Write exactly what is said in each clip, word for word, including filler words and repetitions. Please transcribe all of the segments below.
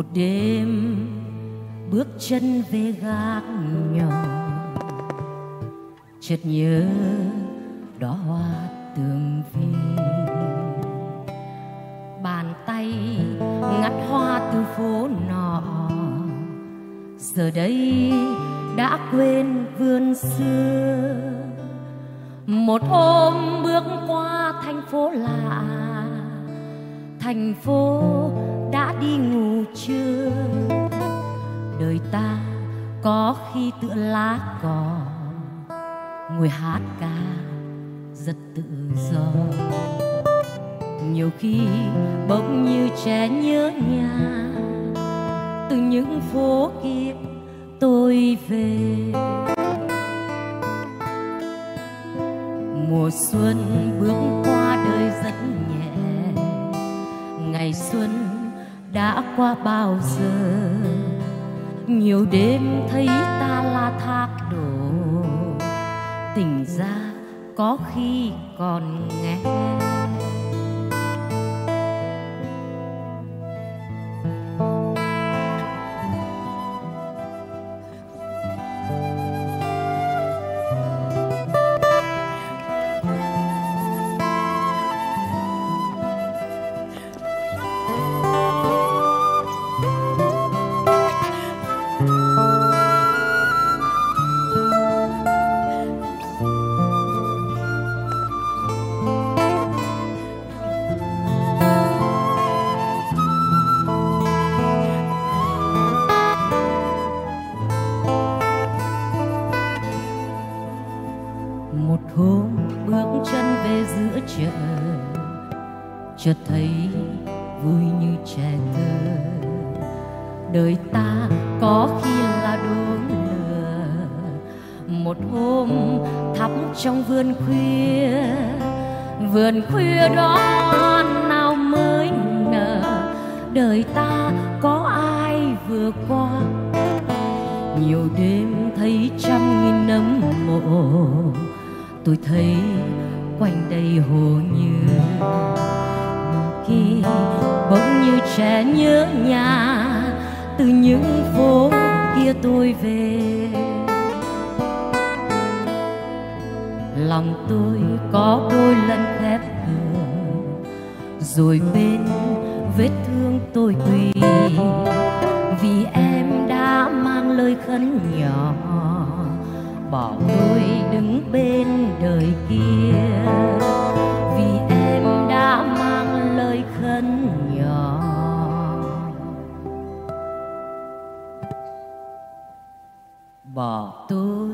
đêm bước chân về gác nhỏ, chợt nhớ đóa hoa tường vi, bàn tay ngắt hoa từ phố nọ, giờ đây đã quên vườn xưa. Một hôm bước qua thành phố lạ, thành phố đã đi ngủ trưa. Đời ta có khi tựa lá cỏ, ngồi hát ca rất tự do. Nhiều khi bỗng như trẻ nhớ nhà, từ những phố kia tôi về. Mùa xuân bước qua đời rất nhẹ, ngày xuân đã qua bao giờ. Nhiều đêm thấy ta là thác đổ, tỉnh ra có khi còn nghe. Một hôm bước chân về giữa chợ, chợt thấy vui như trẻ thơ. Đời ta có khi là đốm lửa, một hôm thắp trong vườn khuya. Vườn khuya đó nào mới nở, đời ta có ai vừa qua. Nhiều đêm thấy trăm nghìn nấm mộ, tôi thấy quanh đây hồ như khi bỗng như trẻ nhớ nhà, từ những phố kia tôi về. Lòng tôi có đôi lần khép cửa, rồi bên vết thương tôi quỳ, vì em đã mang lời khấn nhỏ, bỏ tôi đứng bên đời kia. Vì em đã mang lời khấn nhỏ, bỏ tôi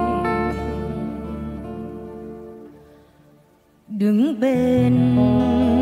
đứng bên